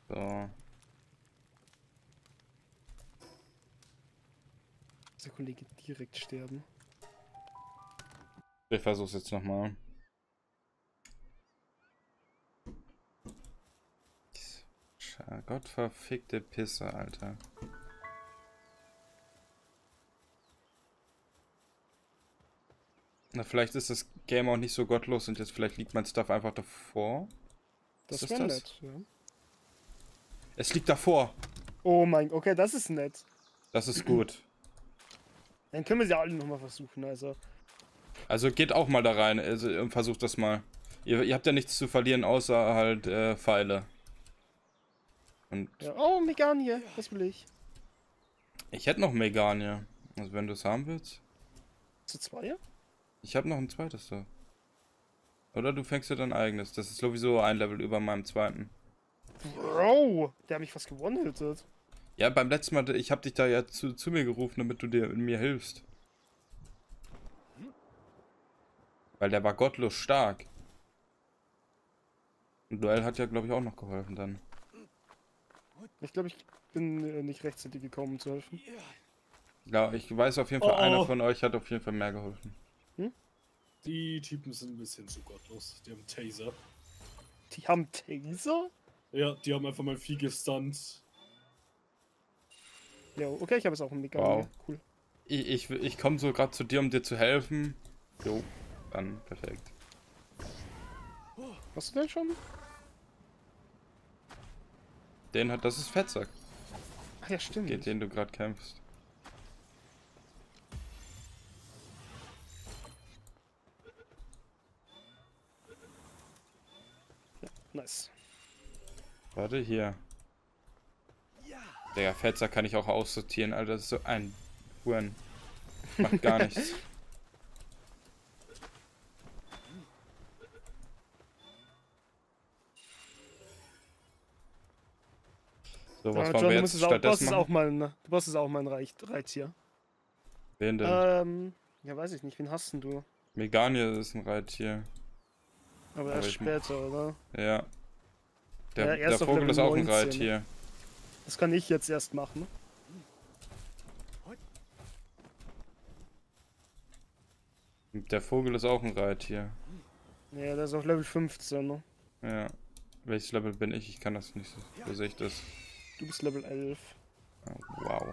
So. Der Kollege direkt sterben. Ich versuch's jetzt nochmal. Gottverfickte Pisse, Alter. Na, vielleicht ist das Game auch nicht so gottlos und jetzt vielleicht liegt mein Stuff einfach davor. Das Ist wäre das? nett, ja. Es liegt davor. Oh mein, okay, das ist nett. Das ist gut. Dann können wir sie alle nochmal versuchen, also. Also geht auch mal da rein und versucht das mal. Ihr habt ja nichts zu verlieren, außer halt Pfeile. Und Ja. Oh, Meganie, das will ich. ich hätte noch Meganie. Also wenn du es haben willst. Zu zwei? Ich habe noch ein zweites da. Oder du fängst dir dein eigenes. Das ist sowieso ein Level über meinem zweiten. Bro, der hat mich fast gewonnen. Ja, beim letzten Mal, ich habe dich da ja zu mir gerufen, damit du mir hilfst. Weil der war gottlos stark. Und Duell hat ja, glaube ich, auch noch geholfen dann. Ich glaube, ich bin nicht rechtzeitig gekommen, um zu helfen. Ja, ich weiß auf jeden Fall, einer von euch hat auf jeden Fall mehr geholfen. Hm? Die Typen sind ein bisschen zu gottlos. Die haben Taser. Die haben Taser? Ja, die haben einfach mal viel gestunt. Ja, okay, ich habe es auch im Meganie. Wow. Cool. Ich komme so gerade zu dir, um dir zu helfen. Jo, dann perfekt. Hast du denn schon? Das ist Fettsack, Ach ja, stimmt. gegen den du gerade kämpfst. Ja, nice. Warte, hier. Der Fettsack kann ich auch aussortieren, Alter. Das ist so ein Huren. Macht gar nichts. So, was wollen wir jetzt stattdessen machen? Du brauchst es auch mal ein Reittier. Wen denn? Ja, weiß ich nicht. Wen hast denn du? Meganie ist ein Reittier. Aber erst später, oder? Ja. Der erst auf Vogel Level ist auch ein 19. Reittier. Das kann ich jetzt erst machen. Der Vogel ist auch ein Reittier. Ja, der ist auf Level 15, ne? Ja. Welches Level bin ich? Ich kann das nicht so. Wo sehe ich das? Du bist Level 11. Oh, wow.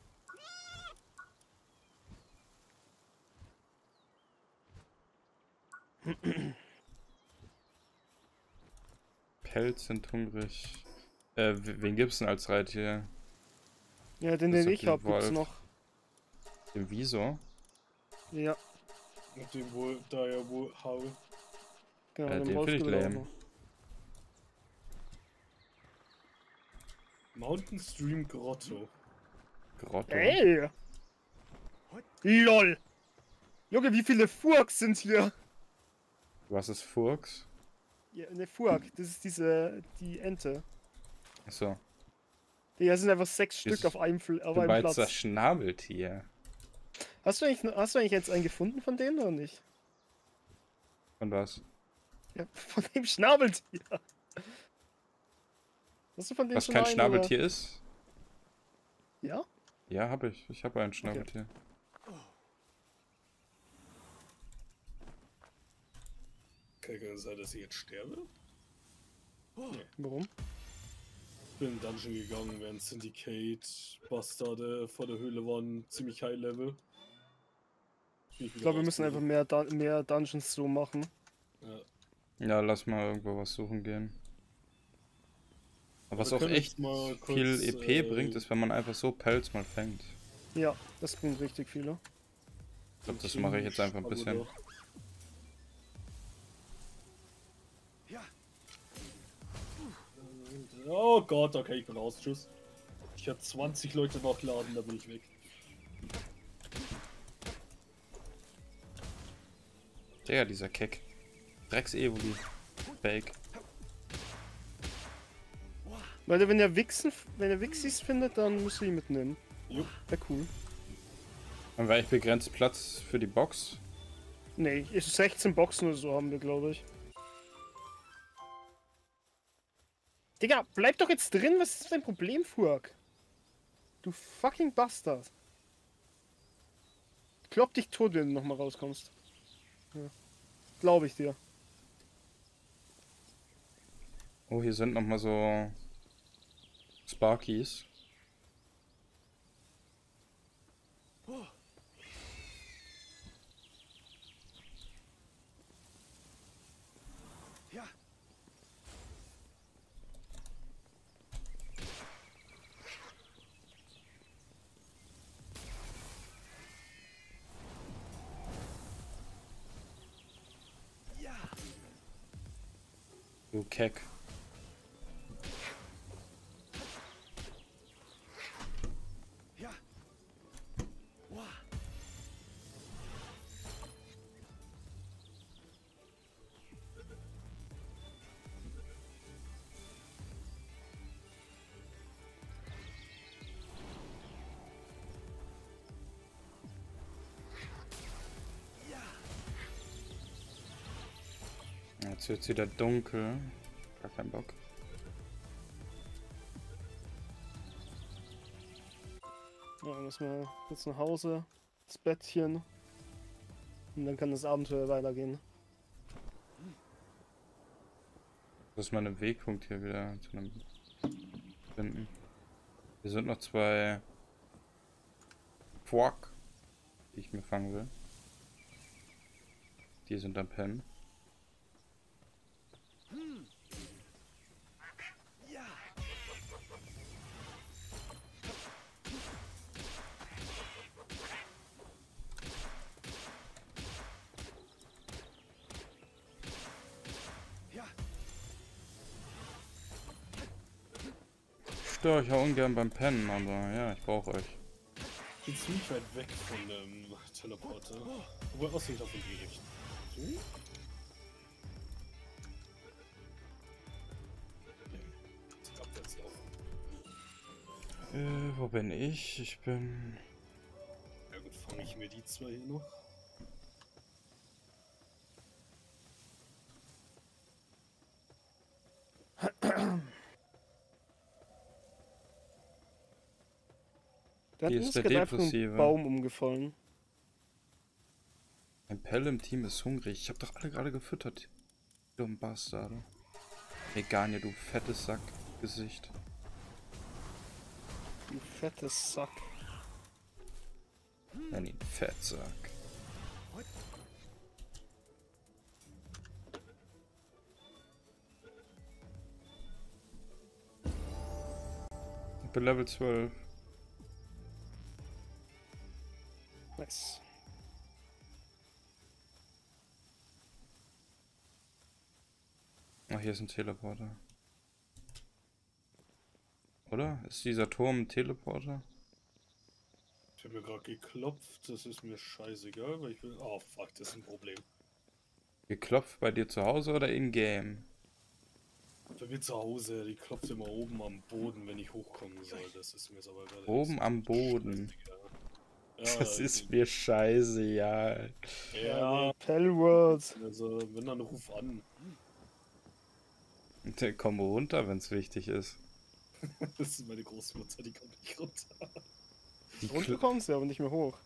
Pelz sind hungrig. Wen gibt's denn als Reittier? Ja, den ich hab, gibt's noch. Den Wieso? Ja, Mit dem wohl, da ja wohl Haul. genau, Den Wolf find ich gibt es auch lame. noch. Mountain Stream Grotto. Grotto. Ey! LOL! Junge, wie viele Furks sind hier? Was ist Furks? Ja, ne, Furk, das ist die Ente. Achso. Hier sind einfach 6 Ist- Stück auf einem Du Platz. meinst das Schnabeltier. Hast du eigentlich jetzt einen gefunden von denen oder nicht? Und was? Ja, von dem Schnabeltier. Hast du von denen Was schon kein einen, Schnabeltier ist? Oder? Ja? Ja, habe ich. Ich habe ein Schnabeltier. Okay, kann es sein, dass ich jetzt sterbe? Warum? Ich bin in den Dungeon gegangen, während Syndicate Bastarde vor der Höhle waren, ziemlich high level. Ich glaube, wir müssen einfach mehr Dungeons so machen. Ja. Ja, lass mal irgendwo was suchen gehen. Aber was Wir auch können echt jetzt mal viel kurz, EP bringt, ist, wenn man einfach so Pelz mal fängt. Ja, das bringt richtig viele. Ich glaube, das mache ich jetzt einfach ein bisschen. Oh Gott, okay, ich bin raus, tschüss. Ich hatte 20 Leute nachladen, da bin ich weg. Der, dieser Keck. Drecks-Evoli. Fake. Leute, wenn ihr Wixis findet, dann müsst ihr ihn mitnehmen. Jupp. Wäre cool. Haben wir eigentlich begrenzt Platz für die Box? Nee, 16 Boxen oder so haben wir, glaube ich. Digga, bleib doch jetzt drin, was ist dein Problem, Furk? Du fucking Bastard. Klopp dich tot, wenn du nochmal rauskommst. Ja. Glaube ich dir. Oh, hier sind nochmal so Sparkies. Du Keck. Jetzt wird's wieder dunkel. Gar kein Bock. Ja, müssen wir jetzt nach Hause, ins Bettchen. Und dann kann das Abenteuer weitergehen. Das ist mal ein Wegpunkt hier wieder zu einem finden. Hier sind noch 2 Quark, die ich mir fangen will. Die sind am Pennen. Ich störe euch ja ungern beim Pennen, aber ja, ich brauche euch. Ich bin ziemlich weit weg von dem Teleporter. Obwohl, aussieht auf in die Richtung. So? Nee, abwärts laufen. Wo bin ich? Ich bin... Ja gut, fange ich mir die 2 hier noch. Da Hier hat ist der gerade einfach ein Depressive. Baum umgefallen. Ein Pelle im Team ist hungrig. Ich hab doch alle gerade gefüttert. Dumm Bastarde. Egania, du fettes Sackgesicht. Du fettes Sack. Nenn ihn Fettsack. Ich bin Level 12. Nice. Ach, hier ist ein Teleporter. Oder? Ist dieser Turm ein Teleporter? Ich habe mir gerade geklopft, das ist mir scheißegal, weil ich will. Oh fuck, das ist ein Problem. Geklopft bei dir zu Hause oder in-game? Bei mir zu Hause, die klopft immer oben am Boden, wenn ich hochkommen soll. Das ist mir jetzt aber gerade. Oben am Boden. Ja, Das ist mir scheiße, ja. Ja, Pellwords. also wenn dann ruf an. Komm runter, wenn es wichtig ist. Das ist meine Großmutter, die kommt nicht runter. Die Runter kommst du aber nicht mehr hoch.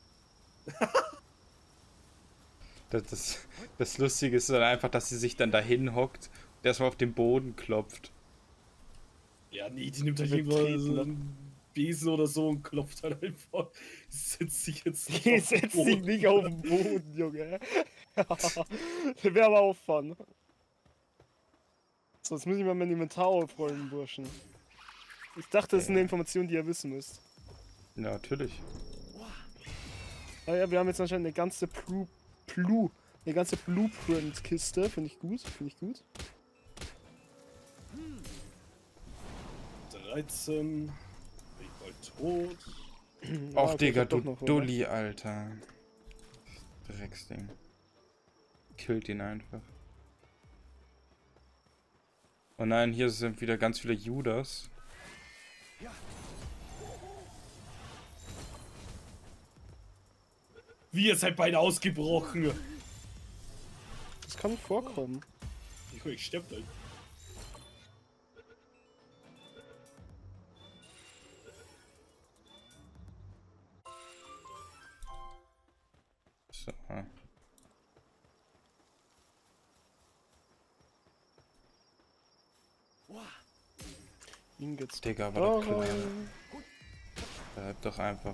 Das Lustige ist dann einfach, dass sie sich dann dahin hockt und erstmal auf den Boden klopft. Ja, nee, die nimmt halt Wir irgendwann treten, so ne? einen Besen oder so und klopft halt einfach. Setzt sich jetzt nicht Die auf den setzt Boden. dich nicht auf den Boden, Junge. Der wäre aber auffallen. So, jetzt muss ich mal mein Inventar aufräumen, Burschen. Ich dachte, das ist eine Information, die ihr wissen müsst. Ja, natürlich. Ah ja, wir haben jetzt anscheinend eine ganze eine ganze Blueprint-Kiste. Finde ich gut, finde ich gut. 13. Bin ich bald tot. Ja, Och, okay, Digga, ich hab du doch noch, oder? Dulli, Alter. Drecksding. Killt ihn einfach. Oh nein, hier sind wieder ganz viele Judas. Wie, ihr seid beide ausgebrochen. Das kann vorkommen. Ich sterb gleich. Ingots. Digga, Da war das klar. rein. Bleib doch einfach.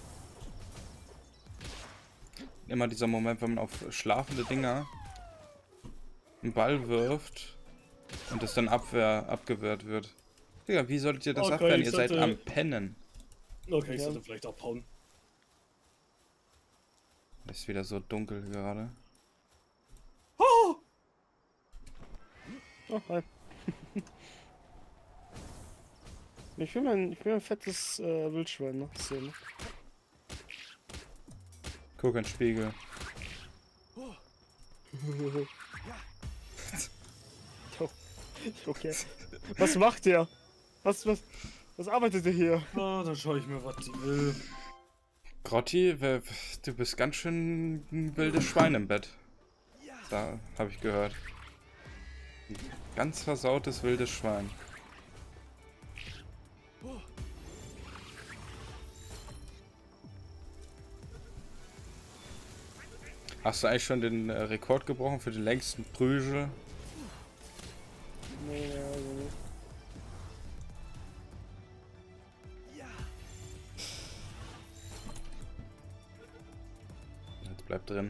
Immer dieser Moment, wenn man auf schlafende Dinger einen Ball wirft und es dann abgewehrt wird. Digga, wie solltet ihr das Okay, abwehren? ich Ihr seid sollte- am Pennen. Okay, ich Ja. sollte vielleicht abhauen. Ist wieder so dunkel gerade. Oh! Oh, hi. Ich will ein fettes Wildschwein noch sehen. Guck, ein Spiegel. Okay. Was macht der? Was arbeitet der hier? Ah, dann schaue ich mir, was die will. Grotti, du bist ganz schön ein wildes Schwein im Bett. Da habe ich gehört. Ein ganz versautes wildes Schwein. Hast du eigentlich schon den Rekord gebrochen für den längsten Prügel? Nee, also nicht. Jetzt bleibt drin.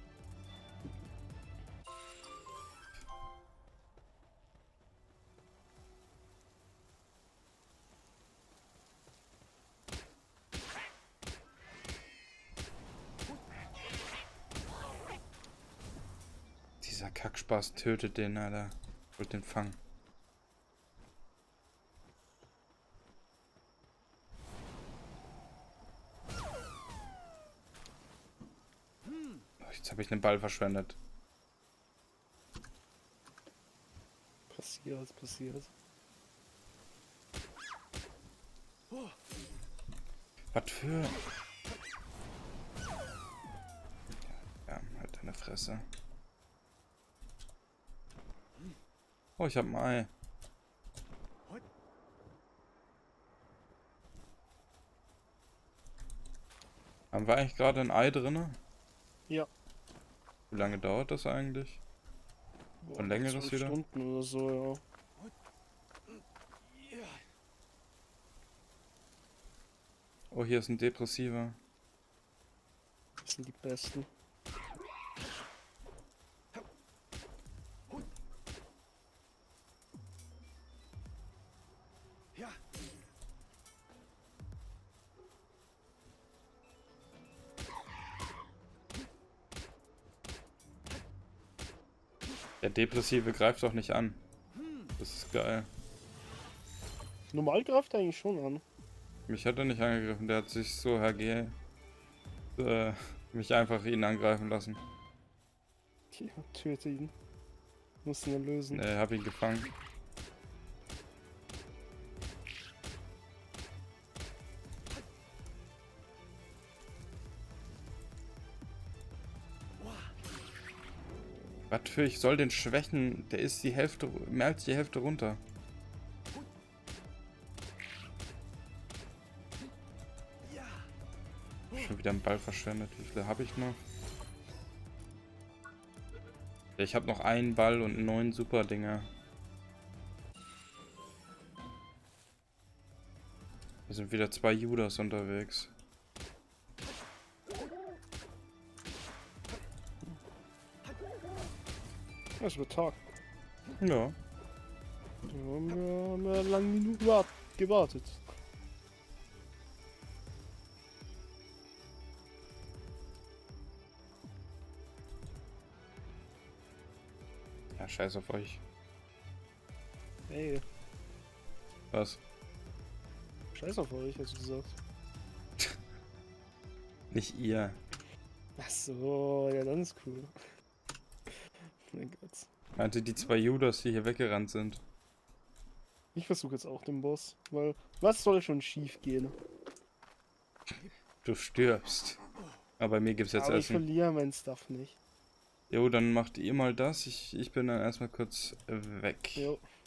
Dieser Kackspaß tötet den, Alter. Ich wollte den fangen. Jetzt habe ich einen Ball verschwendet. Passiert. Was für... Ja, halt deine Fresse. Oh, ich hab ein Ei. Haben wir eigentlich gerade ein Ei drinne? Ja. Wie lange dauert das eigentlich? Boah, Und längeres 12 wieder? Stunden oder so, ja. Oh, hier ist ein Depressiver. Das sind die besten. Der Depressive greift doch nicht an. Das ist geil. Normal greift er eigentlich schon an. Mich hat er nicht angegriffen, der hat sich so mich einfach ihn angreifen lassen. Ja, töte ihn. Muss ihn lösen. Ne, hab ihn gefangen. Was für, ich soll den schwächen? Der ist die Hälfte, mehr als die Hälfte runter. Schon wieder einen Ball verschwendet. Wie viele habe ich noch? Ja, ich habe noch einen Ball und 9 Super-Dinger. Hier sind wieder 2 Judas unterwegs. Es wird Tag. Ja. Da haben wir lange genug gewartet. Ja, scheiß auf euch. Ey, Was? scheiß auf euch, hast du gesagt. Nicht ihr. Ach so, ja, dann ist cool. Mein Gott. Meinte die 2 Judas, die hier weggerannt sind. Ich versuche jetzt auch den Boss, weil was soll schon schief gehen? Du stirbst. Aber bei mir gibt's jetzt Aber ich Essen. verliere mein Stuff nicht. Jo, dann macht ihr mal das. Ich bin dann erstmal kurz weg. Jo.